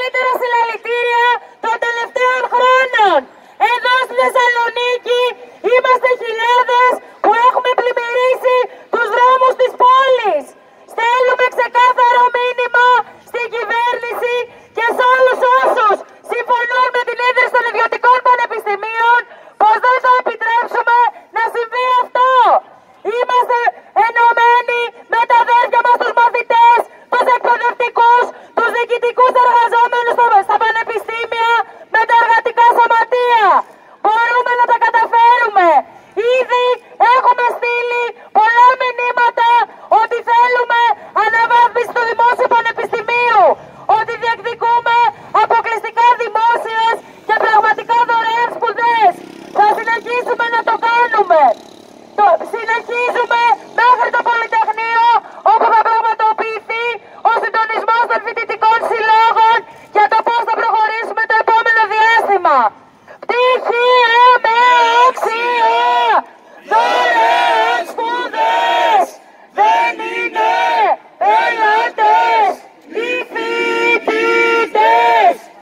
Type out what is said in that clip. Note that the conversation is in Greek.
μεγαλύτερα συλλαλητήρια των τελευταίων χρόνων. Εδώ στη Θεσσαλονίκη είμαστε χιλιάδες που έχουμε πλημμυρίσει τους δρόμους της πόλης. Στέλνουμε ξεκάθαρο μήνυμα στην κυβέρνηση και σε όλους όσους συμφωνούν με την ίδρυση των ιδιωτικών πανεπιστημίων πως δεν θα επιτρέψουμε να συμβεί αυτό. Είμαστε ενωμένοι με τα αδέρφια μας τους μαθητές, τους εκπαιδευτικούς, τους διοικητικούς εργαζόμενους.